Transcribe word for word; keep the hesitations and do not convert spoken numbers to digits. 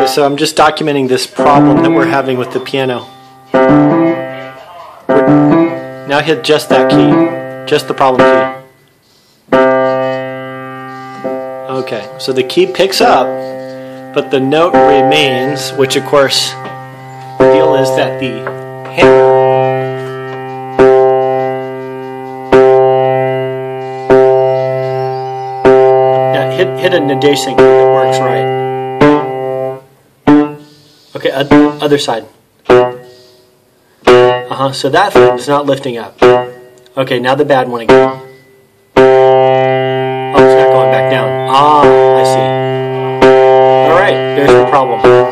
so I'm just documenting this problem that we're having with the piano. Now hit just that key, just the problem key. Okay, so the key picks up, but the note remains, which of course, the deal is that the hammer now hit, hit a nadation key that works right. Okay, other side. Uh-huh, so that thing is not lifting up. Okay, now the bad one again. Oh, it's not going back down. Ah, I see. Alright, there's the problem.